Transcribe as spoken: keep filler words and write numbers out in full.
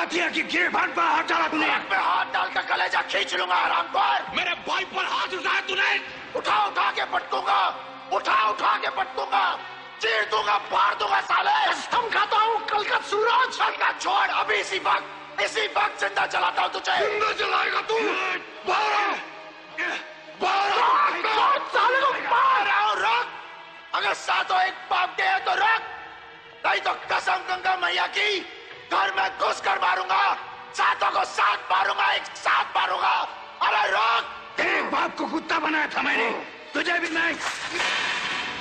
हाथिया की गिरफ्तार पर हाथ डाला तूने। मैं हाथ डाल कर कलेजा खींच लूंगा आराम पर। मेरे भाई पर हाथ उठाया तूने। उठा उठा के पटकूंगा, उठा उठा के पटकूंगा, चीर दूंगा, फाड़ दूंगा साले। कसम खाता हूँ कल का सूरज। कल का छोड़, अभी इसी वक्त इसी वक्त जिंदा जलाता हूँ तुझे। जिंदा जलाएगा तू। बाहर साले को मार रहा हूँ, रोक। अगर सातों एक बाप के है तो रोक, नहीं तो कसम गंगा मैया की घर में घुस कर मारूंगा। सातों को साथ मारूंगा, एक साथ मारूंगा। अरे रोक। तेरे बाप को कुत्ता बनाया था मैंने, तुझे भी मैं।